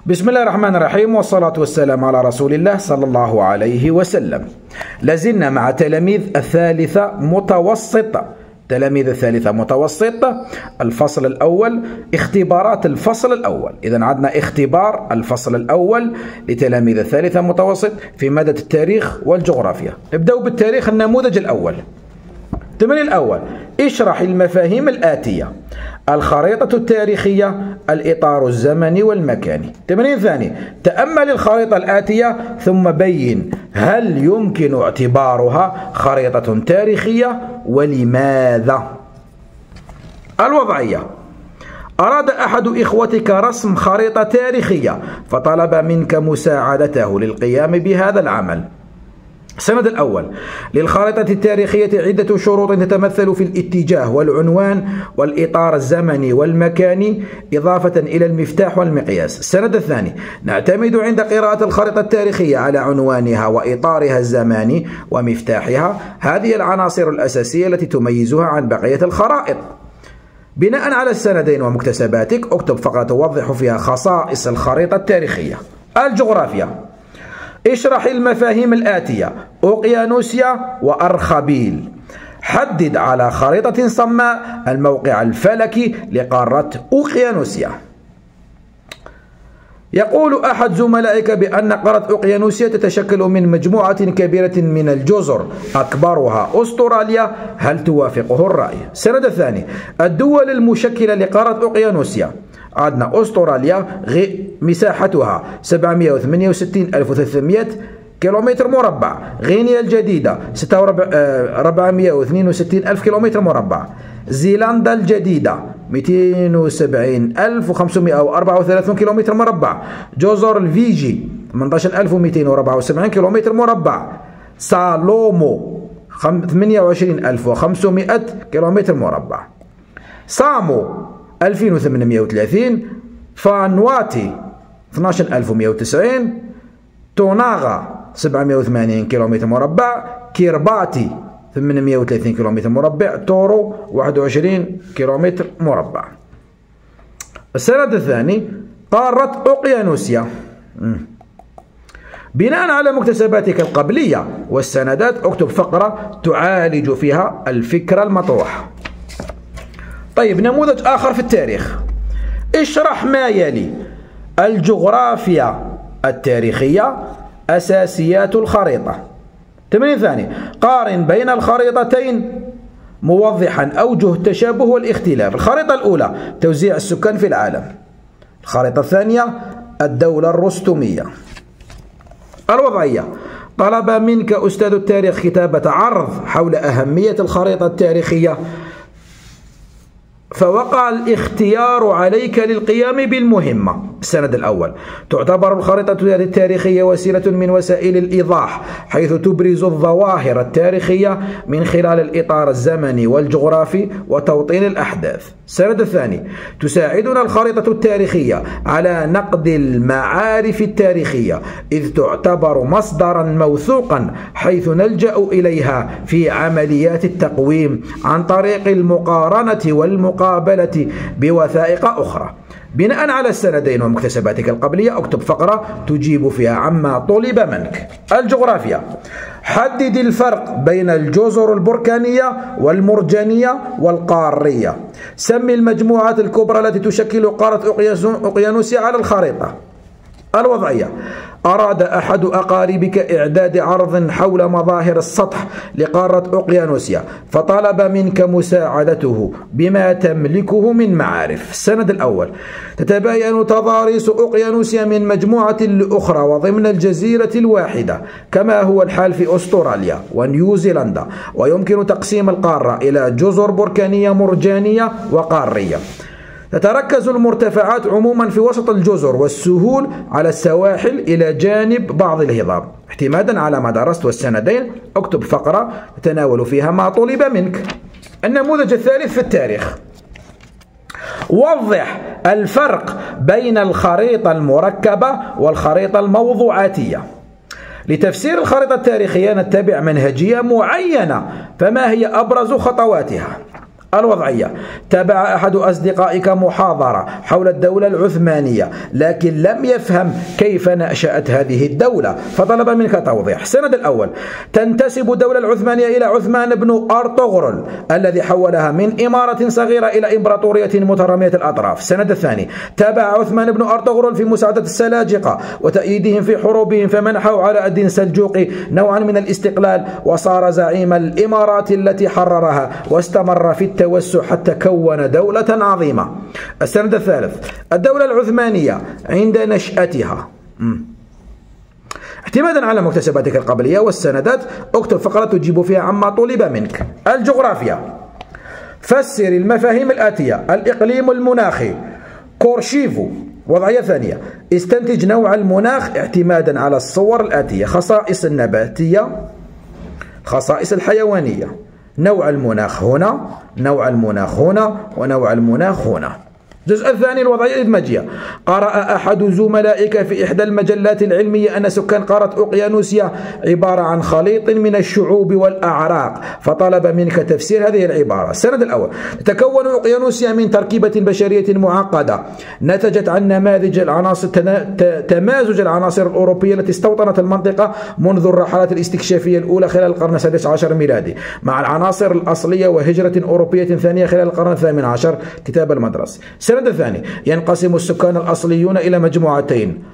بسم الله الرحمن الرحيم، والصلاة والسلام على رسول الله صلى الله عليه وسلم. لازلنا مع تلاميذ الثالثة متوسطة. تلاميذ الثالثة متوسطة، الفصل الأول، اختبارات الفصل الأول. إذا عندنا اختبار الفصل الأول لتلاميذ الثالثة متوسط في مادة التاريخ والجغرافيا. نبدأ بالتاريخ. النموذج الأول، التمرين الأول: اشرح المفاهيم الآتية: الخريطة التاريخية، الإطار الزمني والمكاني. التمرين الثاني: تأمل الخريطة الآتية ثم بين هل يمكن اعتبارها خريطة تاريخية ولماذا. الوضعية: أراد أحد إخوتك رسم خريطة تاريخية فطلب منك مساعدته للقيام بهذا العمل. السند الأول: للخريطة التاريخية عدة شروط تتمثل في الاتجاه والعنوان والإطار الزمني والمكاني إضافة إلى المفتاح والمقياس. السند الثاني: نعتمد عند قراءة الخريطة التاريخية على عنوانها وإطارها الزماني ومفتاحها. هذه العناصر الأساسية التي تميزها عن بقية الخرائط. بناء على السندين ومكتسباتك اكتب فقرة توضح فيها خصائص الخريطة التاريخية. الجغرافيا: اشرح المفاهيم الآتية: أوقيانوسيا وأرخبيل. حدد على خريطة صماء الموقع الفلكي لقارة أوقيانوسيا. يقول أحد زملائك بأن قارة أوقيانوسيا تتشكل من مجموعة كبيرة من الجزر أكبرها أستراليا. هل توافقه الرأي؟ السند الثاني: الدول المشكلة لقارة أوقيانوسيا. عندنا أستراليا مساحتها 768,300 كيلومتر مربع. غينيا الجديدة 462,000 كيلومتر مربع. زيلندا الجديدة 270,534 كيلومتر مربع. جزر الفيجي 18,274 كيلومتر مربع. سالومو 28,500 كيلومتر مربع. سامو 2830. فانواتي 12,190. توناغا 780 كيلومتر مربع. كيرباتي 830 كيلومتر مربع. تورو 21 كيلومتر مربع. السند الثاني: قارة أوقيانوسيا. بناء على مكتسباتك القبلية والسندات اكتب فقرة تعالج فيها الفكرة المطروحة. طيب، نموذج آخر في التاريخ: اشرح ما يلي: الجغرافيا التاريخية، أساسيات الخريطة. التمرين الثاني: قارن بين الخريطتين موضحا أوجه التشابه والاختلاف. الخريطة الأولى توزيع السكان في العالم. الخريطة الثانية الدولة الرستمية. الوضعية: طلب منك أستاذ التاريخ كتابة عرض حول أهمية الخريطة التاريخية، فوقع الاختيار عليك للقيام بالمهمة. السند الأول: تعتبر الخريطة التاريخية وسيلة من وسائل الإيضاح، حيث تبرز الظواهر التاريخية من خلال الإطار الزمني والجغرافي وتوطين الأحداث. السند الثاني: تساعدنا الخريطة التاريخية على نقد المعارف التاريخية، إذ تعتبر مصدرا موثوقا حيث نلجأ إليها في عمليات التقويم عن طريق المقارنة والمقابلة بوثائق أخرى. بناء على السندين ومكتسباتك القبلية اكتب فقرة تجيب فيها عما طلب منك. الجغرافيا: حدد الفرق بين الجزر البركانية والمرجانية والقارية. سمي المجموعات الكبرى التي تشكل قارة أوقيانوسيا على الخريطة. الوضعية: أراد أحد أقاربك إعداد عرض حول مظاهر السطح لقارة أوقيانوسيا فطلب منك مساعدته بما تملكه من معارف. السند الأول: تتباين تضاريس أوقيانوسيا من مجموعة لأخرى وضمن الجزيرة الواحدة، كما هو الحال في أستراليا ونيوزيلندا، ويمكن تقسيم القارة إلى جزر بركانية مرجانية وقارية. تتركز المرتفعات عموما في وسط الجزر والسهول على السواحل إلى جانب بعض الهضاب. اعتمادا على ما درست والسندين اكتب فقرة تتناول فيها ما طلب منك. النموذج الثالث في التاريخ: وضح الفرق بين الخريطة المركبة والخريطة الموضوعاتية. لتفسير الخريطة التاريخية نتبع منهجية معينة، فما هي أبرز خطواتها؟ الوضعية: تابع أحد أصدقائك محاضرة حول الدولة العثمانية لكن لم يفهم كيف نشأت هذه الدولة فطلب منك توضيح. السند الأول: تنتسب الدولة العثمانية إلى عثمان بن أرطغرل الذي حولها من إمارة صغيرة إلى إمبراطورية مترامية الأطراف. السند الثاني: تابع عثمان بن أرطغرل في مساعدة السلاجقة وتأييدهم في حروبهم فمنحوا علاء الدين السلجوقي نوعا من الاستقلال وصار زعيم الإمارات التي حررها واستمر في التوسع حتى كون دولة عظيمة. السند الثالث: الدولة العثمانية عند نشأتها. اعتمادا على مكتسباتك القبلية والسندات اكتب فقرة تجيب فيها عما طلب منك. الجغرافيا: فسر المفاهيم الآتية: الإقليم المناخي، كورشيفو. وضعية ثانية: استنتج نوع المناخ اعتمادا على الصور الآتية: خصائص النباتية، خصائص الحيوانية. نوع المناخ هنا، نوع المناخ هنا، ونوع المناخ هنا. الجزء الثاني: الوضعية الإدماجية. قرأ أحد زملائك في إحدى المجلات العلمية أن سكان قارة أوقيانوسيا عبارة عن خليط من الشعوب والأعراق فطلب منك تفسير هذه العبارة. السند الأول: تتكون أوقيانوسيا من تركيبة بشرية معقدة نتجت عن نماذج العناصر تمازج العناصر الأوروبية التي استوطنت المنطقة منذ الرحلات الاستكشافية الأولى خلال القرن السادس عشر ميلادي مع العناصر الأصلية وهجرة أوروبية ثانية خلال القرن الثامن عشر. كتاب المدرسة. السند الثاني: ينقسم السكان الأصليون إلى مجموعتين: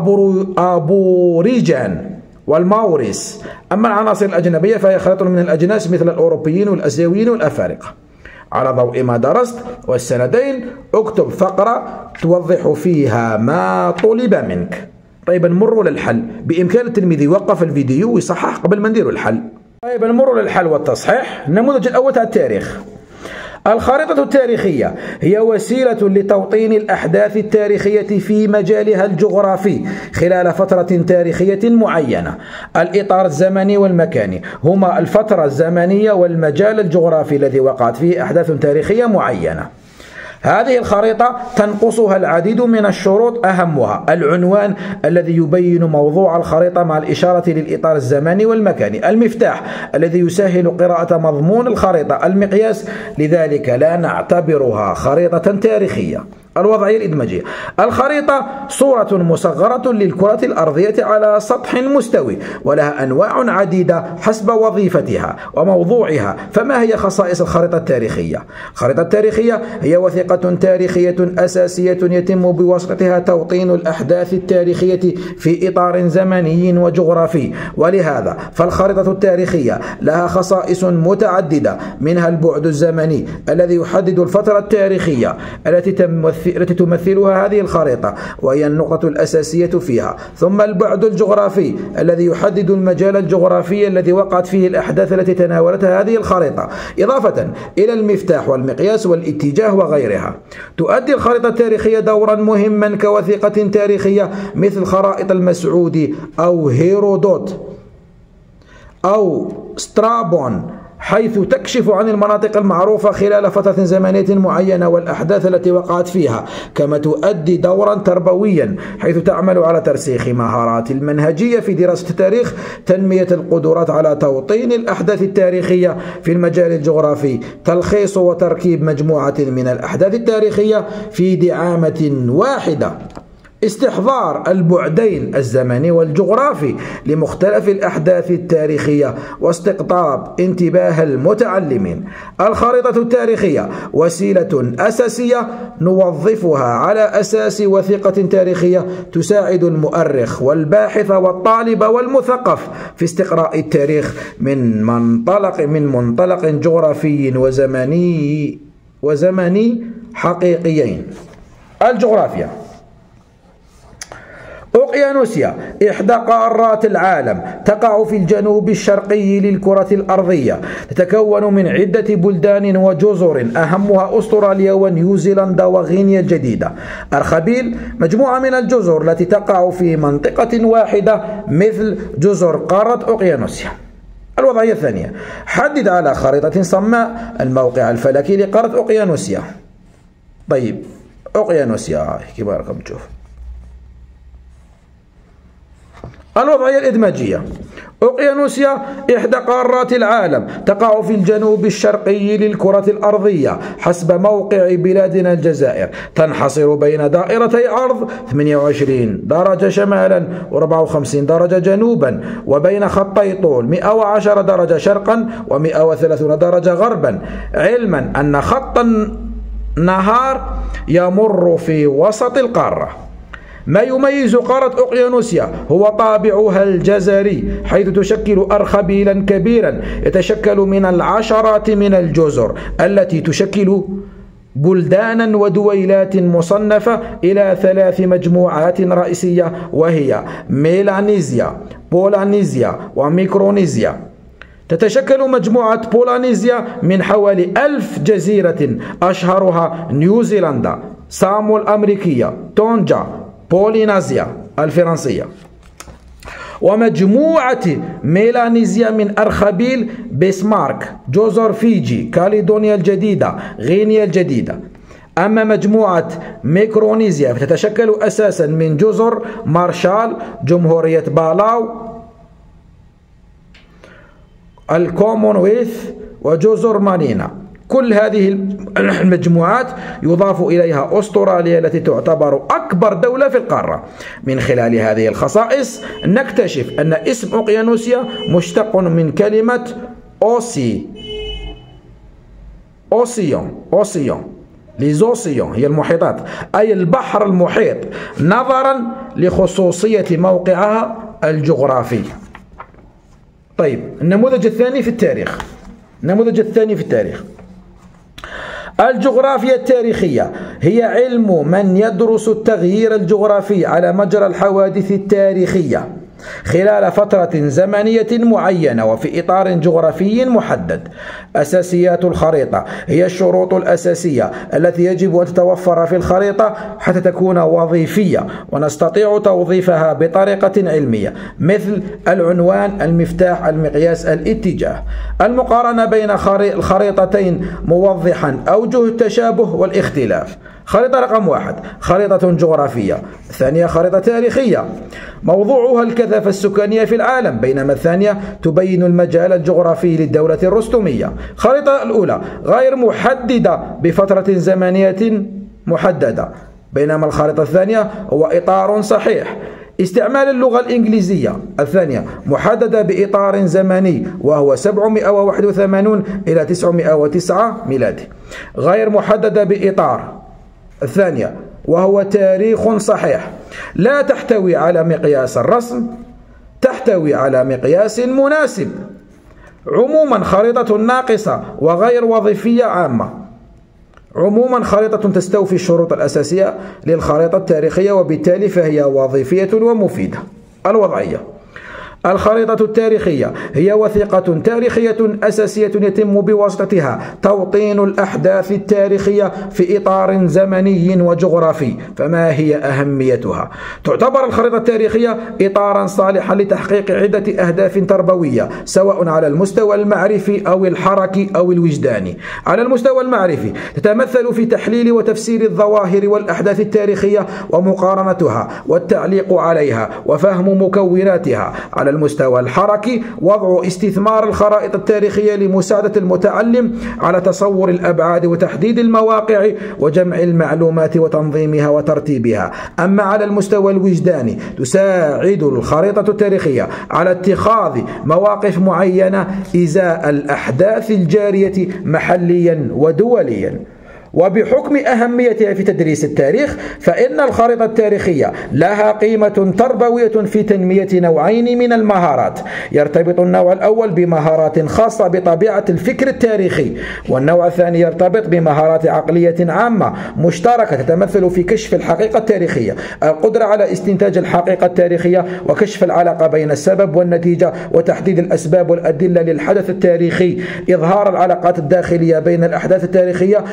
أبوريجان والماوريس. أما العناصر الأجنبية فهي خليط من الأجناس مثل الأوروبيين والأسيويين والأفارقة. على ضوء ما درست والسندين اكتب فقرة توضح فيها ما طلب منك. طيب نمر للحل. بإمكان التلميذ يوقف الفيديو ويصحح قبل ما ندير الحل. طيب نمر للحل والتصحيح. النموذج الأول تاع التاريخ. الخارطة التاريخية هي وسيلة لتوطين الأحداث التاريخية في مجالها الجغرافي خلال فترة تاريخية معينة. الإطار الزمني والمكاني هما الفترة الزمنية والمجال الجغرافي الذي وقعت فيه أحداث تاريخية معينة. هذه الخريطة تنقصها العديد من الشروط أهمها العنوان الذي يبين موضوع الخريطة مع الإشارة للإطار الزمني والمكاني، المفتاح الذي يسهل قراءة مضمون الخريطة، المقياس لذلك لا نعتبرها خريطة تاريخية. الوضعية الإدماجية. الخريطة صورة مصغرة للكرة الأرضية على سطح مستوي ولها أنواع عديدة حسب وظيفتها وموضوعها. فما هي خصائص الخريطة التاريخية؟ الخريطة التاريخية هي وثيقة تاريخية أساسية يتم بواسطتها توطين الأحداث التاريخية في إطار زمني وجغرافي، ولهذا فالخريطة التاريخية لها خصائص متعددة منها البعد الزمني الذي يحدد الفترة التاريخية التي تمثلها هذه الخريطة وهي النقطة الأساسية فيها، ثم البعد الجغرافي الذي يحدد المجال الجغرافي الذي وقعت فيه الأحداث التي تناولتها هذه الخريطة، إضافة إلى المفتاح والمقياس والاتجاه وغيرها. تؤدي الخريطة التاريخية دورا مهما كوثيقة تاريخية مثل خرائط المسعودي أو هيرودوت أو سترابون، حيث تكشف عن المناطق المعروفة خلال فترة زمنية معينة والأحداث التي وقعت فيها، كما تؤدي دورا تربويا حيث تعمل على ترسيخ مهارات المنهجية في دراسة التاريخ، تنمية القدرات على توطين الأحداث التاريخية في المجال الجغرافي، تلخيص وتركيب مجموعة من الأحداث التاريخية في دعامة واحدة، استحضار البعدين الزمني والجغرافي لمختلف الأحداث التاريخية واستقطاب انتباه المتعلمين. الخريطة التاريخية وسيلة أساسية نوظفها على أساس وثيقة تاريخية تساعد المؤرخ والباحث والطالب والمثقف في استقراء التاريخ من منطلق جغرافي وزمني حقيقيين. الجغرافيا. أوقيانوسيا إحدى قارات العالم، تقع في الجنوب الشرقي للكرة الأرضية، تتكون من عدة بلدان وجزر أهمها أستراليا ونيوزيلندا وغينيا الجديدة. الخبيل مجموعة من الجزر التي تقع في منطقة واحدة مثل جزر قارة أوقيانوسيا. الوضعية الثانية: حدد على خريطة صماء الموقع الفلكي لقارة أوقيانوسيا. طيب أوقيانوسيا كما راكم تشوف. الوضعية الإدماجية. أوقيانوسيا إحدى قارات العالم، تقع في الجنوب الشرقي للكرة الأرضية حسب موقع بلادنا الجزائر، تنحصر بين دائرتي عرض 28 درجة شمالا و54 درجة جنوبا، وبين خطي طول 110 درجة شرقا و130 درجة غربا، علما أن خط النهار يمر في وسط القارة. ما يميز قارة أوقيانوسيا هو طابعها الجزري، حيث تشكل أرخبيلا كبيرا يتشكل من العشرات من الجزر التي تشكل بلدانا ودويلات مصنفة إلى 3 مجموعات رئيسية، وهي ميلانيزيا، بولانيزيا وميكرونيزيا. تتشكل مجموعة بولانيزيا من حوالي 1000 جزيرة، أشهرها نيوزيلندا، سامو الأمريكية، تونجا، بولينيزيا الفرنسية. ومجموعة ميلانيزيا من أرخبيل، بسمارك، جزر فيجي، كاليدونيا الجديدة، غينيا الجديدة. أما مجموعة ميكرونيزيا فتتشكل أساسا من جزر مارشال، جمهورية بالاو، الكومونويلث وجزر مارينا. كل هذه المجموعات يضاف إليها أستراليا التي تعتبر أكبر دولة في القارة. من خلال هذه الخصائص نكتشف أن اسم أوقيانوسيا مشتق من كلمة أوسيون ليزوسيون هي المحيطات، أي البحر المحيط، نظرا لخصوصية موقعها الجغرافي. طيب، النموذج الثاني في التاريخ. الجغرافيا التاريخية هي علم من يدرس التغيير الجغرافي على مجرى الحوادث التاريخية خلال فترة زمنية معينة وفي إطار جغرافي محدد. أساسيات الخريطة هي الشروط الأساسية التي يجب أن تتوفر في الخريطة حتى تكون وظيفية ونستطيع توظيفها بطريقة علمية، مثل العنوان، المفتاح، المقياس، الاتجاه. المقارنة بين الخريطتين موضحا أوجه التشابه والاختلاف. خريطة رقم 1 خريطة جغرافية، الثانية خريطة تاريخية. موضوعها الكثافة السكانية في العالم، بينما الثانية تبين المجال الجغرافي للدولة الرستمية. الخريطة الأولى غير محددة بفترة زمنية محددة، بينما الخريطة الثانية هو إطار صحيح. استعمال اللغة الإنجليزية، الثانية محددة بإطار زمني وهو 781 إلى 909 ميلادي. غير محددة بإطار، الثانية وهو تاريخ صحيح. لا تحتوي على مقياس الرسم، تحتوي على مقياس مناسب. عموما خريطة ناقصة وغير وظيفية عامة. عموما خريطة تستوفي الشروط الأساسية للخريطة التاريخية، وبالتالي فهي وظيفية ومفيدة. الوضعية: الخريطة التاريخية هي وثيقة تاريخية أساسية يتم بواسطتها توطين الأحداث التاريخية في إطار زمني وجغرافي. فما هي أهميتها؟ تعتبر الخريطة التاريخية إطارا صالحا لتحقيق عدة أهداف تربوية، سواء على المستوى المعرفي أو الحركي أو الوجداني. على المستوى المعرفي تتمثل في تحليل وتفسير الظواهر والأحداث التاريخية ومقارنتها والتعليق عليها وفهم مكوناتها. على المستوى الحركي وضع استثمار الخرائط التاريخية لمساعدة المتعلم على تصور الأبعاد وتحديد المواقع وجمع المعلومات وتنظيمها وترتيبها. أما على المستوى الوجداني تساعد الخريطة التاريخية على اتخاذ مواقف معينة إزاء الأحداث الجارية محليا ودوليا. وبحكم أهميتها في تدريس التاريخ، فإن الخريطة التاريخية لها قيمة تربوية في تنمية نوعين من المهارات. يرتبط النوع الأول بمهارات خاصة بطبيعة الفكر التاريخي، والنوع الثاني يرتبط بمهارات عقلية عامة مشتركة تتمثل في كشف الحقيقة التاريخية، القدرة على استنتاج الحقيقة التاريخية وكشف العلاقة بين السبب والنتيجة وتحديد الأسباب والأدلة للحدث التاريخي، إظهار العلاقات الداخلية بين الأحداث التاريخية وتصميم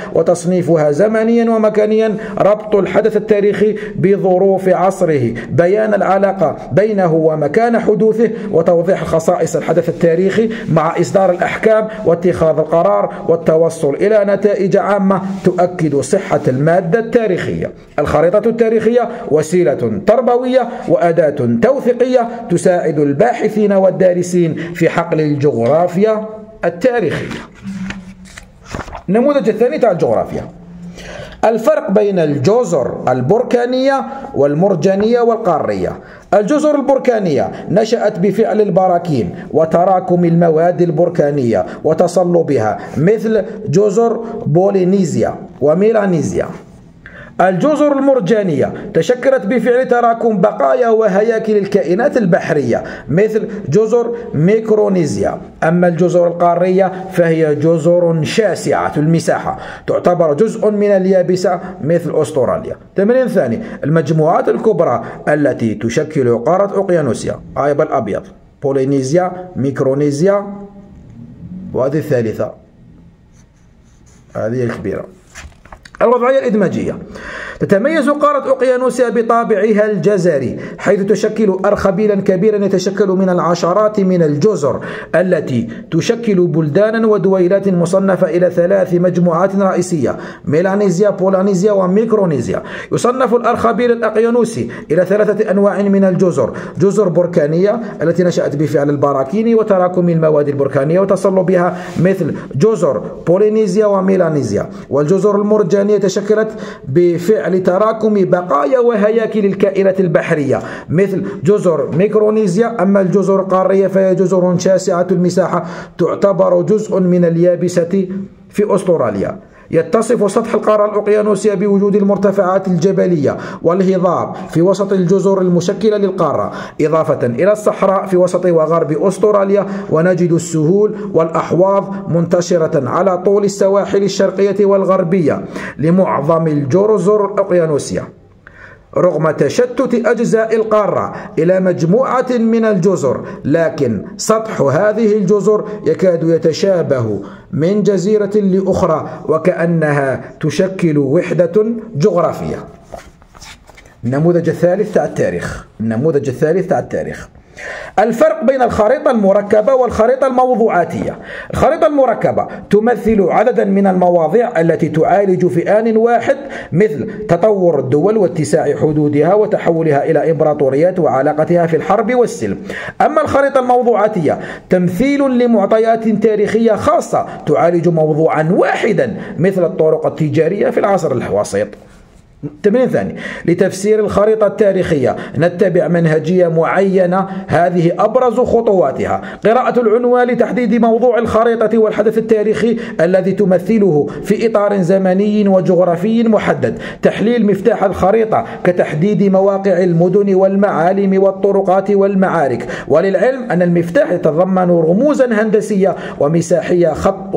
تصنيفها زمنيا ومكانيا، ربط الحدث التاريخي بظروف عصره، بيان العلاقة بينه ومكان حدوثه، وتوضيح خصائص الحدث التاريخي مع إصدار الأحكام واتخاذ القرار والتوصل إلى نتائج عامة تؤكد صحة المادة التاريخية. الخريطة التاريخية وسيلة تربوية وأداة توثيقية تساعد الباحثين والدارسين في حقل الجغرافيا التاريخية. النموذج الثاني تاع الجغرافيا. الفرق بين الجزر البركانية والمرجانية والقارية. الجزر البركانية نشأت بفعل البراكين وتراكم المواد البركانية وتصلبها، مثل جزر بولينيزيا وميلانيزيا. الجزر المرجانية تشكلت بفعل تراكم بقايا وهياكل الكائنات البحرية، مثل جزر ميكرونيزيا. أما الجزر القارية فهي جزر شاسعة المساحة، تعتبر جزء من اليابسة، مثل أستراليا. تمرين ثاني. المجموعات الكبرى التي تشكل قارة أوقيانوسيا، بالأبيض، بولينيزيا، ميكرونيزيا، وهذه الثالثة، هذه الكبيرة. الوضعية الإدماجية. تتميز قارة أوقيانوسيا بطابعها الجزري، حيث تشكل أرخبيلا كبيرا يتشكل من العشرات من الجزر التي تشكل بلدانا ودويلات مصنفة إلى 3 مجموعات رئيسية: ميلانيزيا، بولانيزيا، وميكرونيزيا. يصنف الأرخبيل الأقيانوسي إلى 3 أنواع من الجزر: جزر بركانية التي نشأت بفعل البراكين وتراكم المواد البركانية وتصلبها، مثل جزر بولينيزيا وميلانيزيا. والجزر المرجانية تشكلت بفعل تراكم بقايا وهياكل الكائنات البحرية، مثل جزر ميكرونيزيا. أما الجزر القارية فهي جزر شاسعة المساحة، تعتبر جزء من اليابسة في أستراليا. يتصف سطح القارة الأوقيانوسية بوجود المرتفعات الجبلية والهضاب في وسط الجزر المشكلة للقارة، إضافة إلى الصحراء في وسط وغرب أستراليا. ونجد السهول والأحواض منتشرة على طول السواحل الشرقية والغربية لمعظم الجزر الأوقيانوسية. رغم تشتت أجزاء القارة إلى مجموعة من الجزر، لكن سطح هذه الجزر يكاد يتشابه من جزيرة لأخرى، وكأنها تشكل وحدة جغرافية. النموذج الثالث تاع التاريخ. الفرق بين الخريطة المركبة والخريطة الموضوعاتية. الخريطة المركبة تمثل عددا من المواضيع التي تعالج في آن واحد، مثل تطور الدول واتساع حدودها وتحولها إلى إمبراطوريات وعلاقتها في الحرب والسلم. أما الخريطة الموضوعاتية تمثيل لمعطيات تاريخية خاصة تعالج موضوعا واحدا، مثل الطرق التجارية في العصر الوسيط. تمرين ثاني. لتفسير الخريطة التاريخية نتبع منهجية معينة، هذه أبرز خطواتها: قراءة العنوان لتحديد موضوع الخريطة والحدث التاريخي الذي تمثله في إطار زمني وجغرافي محدد، تحليل مفتاح الخريطة كتحديد مواقع المدن والمعالم والطرقات والمعارك. وللعلم أن المفتاح يتضمن رموزا هندسية ومساحية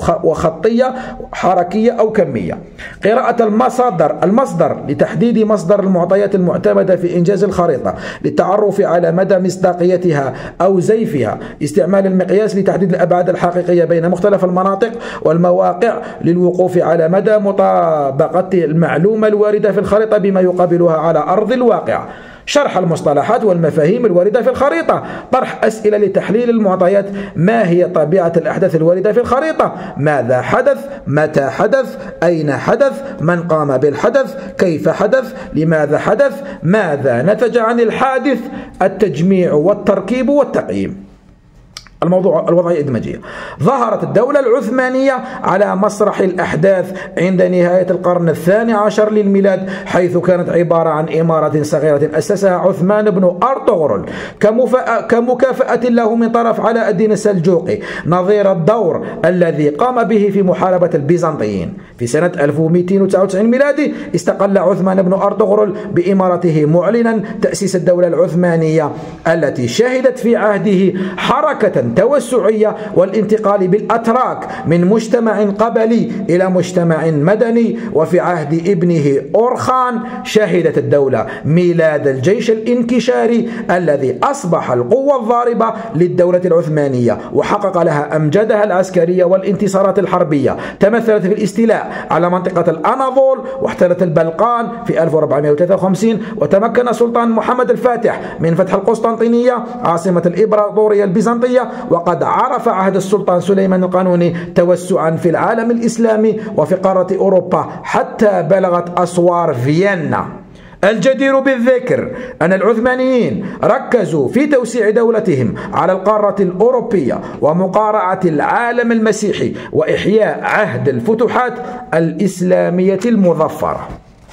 وخطية حركية أو كمية. قراءة المصدر لتحديد مصدر المعطيات المعتمدة في إنجاز الخريطة للتعرف على مدى مصداقيتها أو زيفها. استعمال المقياس لتحديد الأبعاد الحقيقية بين مختلف المناطق والمواقع للوقوف على مدى مطابقة المعلومة الواردة في الخريطة بما يقابلها على أرض الواقع. شرح المصطلحات والمفاهيم الواردة في الخريطة. طرح أسئلة لتحليل المعطيات: ما هي طبيعة الأحداث الواردة في الخريطة؟ ماذا حدث؟ متى حدث؟ أين حدث؟ من قام بالحدث؟ كيف حدث؟ لماذا حدث؟ ماذا نتج عن الحادث؟ التجميع والتركيب والتقييم. الوضعية الإدماجية. ظهرت الدولة العثمانية على مسرح الأحداث عند نهاية القرن ال12 للميلاد، حيث كانت عبارة عن إمارة صغيرة أسسها عثمان بن أرطغرل كمكافأة له من طرف علاء الدين السلجوقي، نظير الدور الذي قام به في محاربة البيزنطيين. في سنة 1299 ميلادي استقل عثمان بن أرطغرل بإمارته، معلنا تأسيس الدولة العثمانية التي شهدت في عهده حركة توسعية والانتقال بالأتراك من مجتمع قبلي إلى مجتمع مدني. وفي عهد ابنه أورخان شهدت الدولة ميلاد الجيش الانكشاري الذي أصبح القوة الضاربة للدولة العثمانية وحقق لها أمجادها العسكرية والانتصارات الحربية. تمثلت في الاستيلاء على منطقة الأناضول واحتلت البلقان في 1453. وتمكن السلطان محمد الفاتح من فتح القسطنطينية عاصمة الإمبراطورية البيزنطية. وقد عرف عهد السلطان سليمان القانوني توسعا في العالم الإسلامي وفي قارة أوروبا حتى بلغت أسوار فيينا. الجدير بالذكر أن العثمانيين ركزوا في توسيع دولتهم على القارة الأوروبية ومقارعة العالم المسيحي وإحياء عهد الفتوحات الإسلامية المظفرة.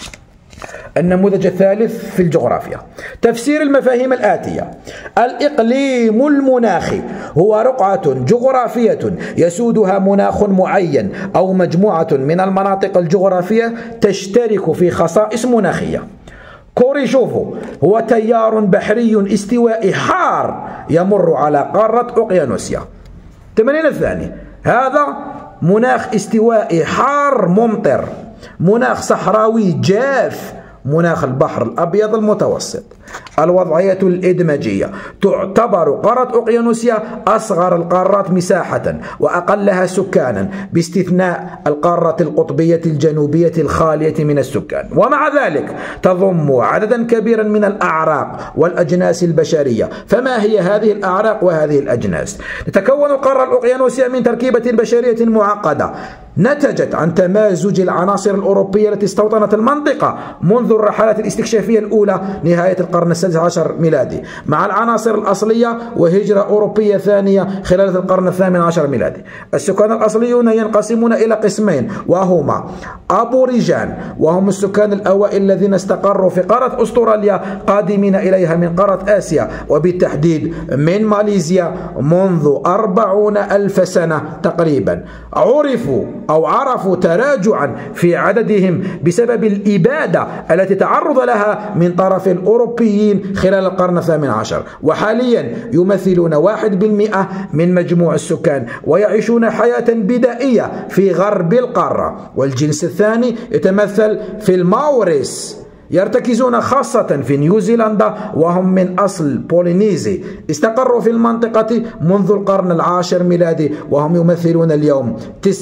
النموذج الثالث في الجغرافيا: تفسير المفاهيم الآتية. الإقليم المناخي هو رقعة جغرافية يسودها مناخ معين أو مجموعة من المناطق الجغرافية تشترك في خصائص مناخية. كوريشوفو هو تيار بحري استوائي حار يمر على قارة أوقيانوسيا. التمرين الثاني: هذا مناخ استوائي حار ممطر، مناخ صحراوي جاف، مناخ البحر الأبيض المتوسط. الوضعية الإدماجية: تعتبر قارة أوقيانوسيا أصغر القارات مساحة وأقلها سكانا باستثناء القارة القطبية الجنوبية الخالية من السكان، ومع ذلك تضم عددا كبيرا من الأعراق والأجناس البشرية. فما هي هذه الأعراق وهذه الأجناس؟ تتكون القارة الأوقيانوسية من تركيبة بشرية معقدة نتجت عن تمازج العناصر الأوروبية التي استوطنت المنطقة منذ الرحلات الاستكشافية الأولى نهاية القرن السادس عشر ميلادي مع العناصر الأصلية وهجرة أوروبية ثانية خلال القرن الثامن عشر ميلادي. السكان الأصليون ينقسمون إلى قسمين وهما أبوريجان، وهم السكان الأوائل الذين استقروا في قارة أستراليا قادمين إليها من قارة آسيا وبالتحديد من ماليزيا منذ 40,000 سنة تقريبا. عرفوا تراجعا في عددهم بسبب الإبادة التي تعرض لها من طرف الأوروبيين خلال القرن الثامن عشر، وحاليا يمثلون 1% من مجموع السكان ويعيشون حياة بدائية في غرب القارة. والجنس الثاني يتمثل في الماوريس، يرتكزون خاصة في نيوزيلندا وهم من أصل بولينيزي، استقروا في المنطقة منذ القرن العاشر ميلادي وهم يمثلون اليوم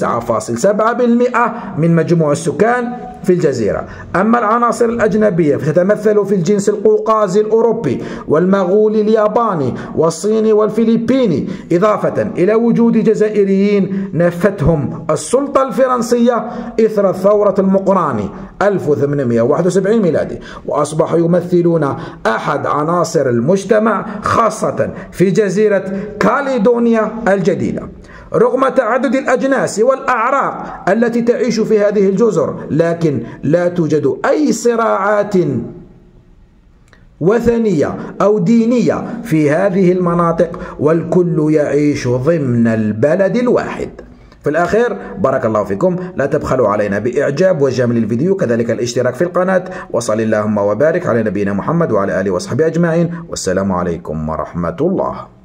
9.7% من مجموع السكان في الجزيرة. أما العناصر الأجنبية فتتمثل في الجنس القوقازي الأوروبي والمغولي الياباني والصيني والفلبيني، إضافة إلى وجود جزائريين نفتهم السلطة الفرنسية إثر الثورة المقراني 1871 ميلادي، وأصبحوا يمثلون أحد عناصر المجتمع خاصة في جزيرة كاليدونيا الجديدة. رغم تعدد الأجناس والأعراق التي تعيش في هذه الجزر، لكن لا توجد أي صراعات وثنية أو دينية في هذه المناطق، والكل يعيش ضمن البلد الواحد. في الأخير بارك الله فيكم، لا تبخلوا علينا بإعجاب وجمل الفيديو، كذلك الاشتراك في القناة، وصل اللهم وبارك على نبينا محمد وعلى آله وصحبه أجمعين، والسلام عليكم ورحمة الله.